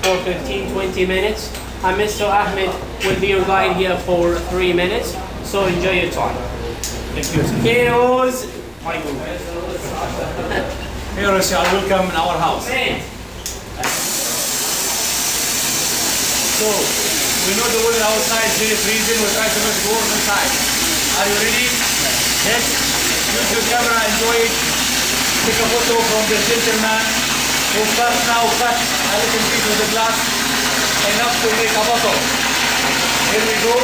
for 15-20 minutes. And Mr. Ahmed will be your guide here for 3 minutes. So enjoy your time. Thank you. Heroes, my group. Heroes, you are welcome in our house. So, we know the weather outside is very freezing. We try to make it warm inside. Are you ready? Yes. Use your camera, enjoy it. Take a photo from the gentleman who starts now cut a little piece of the glass enough to make a bottle. Here we go.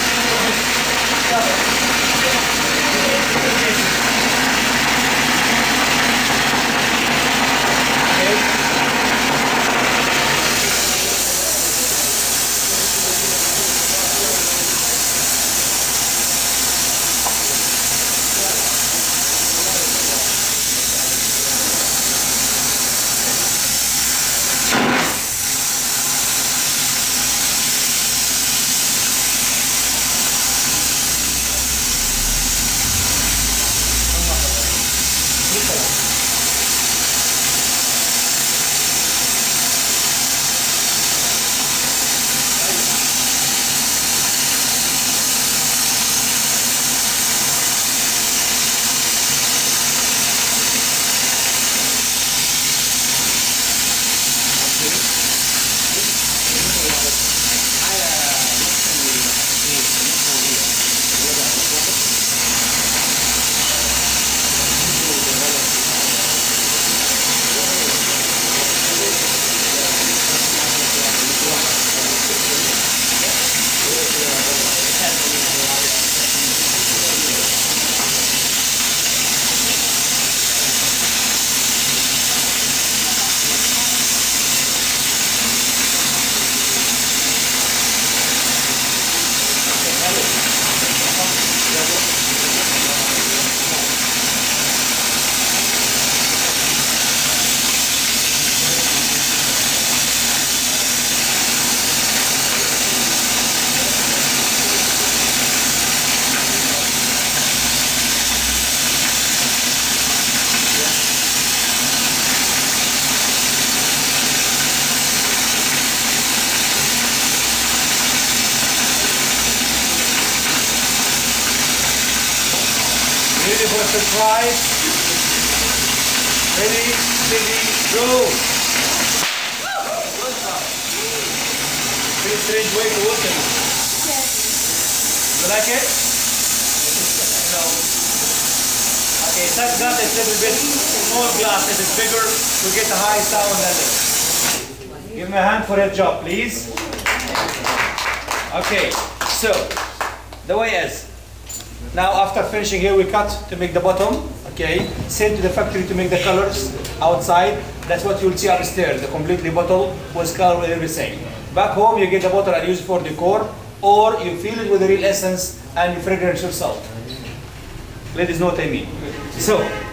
Ready for a surprise? Ready, steady, go! Pretty strange way to open. You like it? No. Okay, that glass is a little bit small glass. If it's bigger, we get a high sound than this. Give me a hand for your job, please. Okay, so the way is. Now after finishing here, we cut to make the bottom, okay? Send to the factory to make the colors outside. That's what you'll see upstairs, the completely bottle with color and everything. Back home, you get the bottle and use it for decor, or you fill it with the real essence and you fragrance yourself. Ladies know what I mean. So,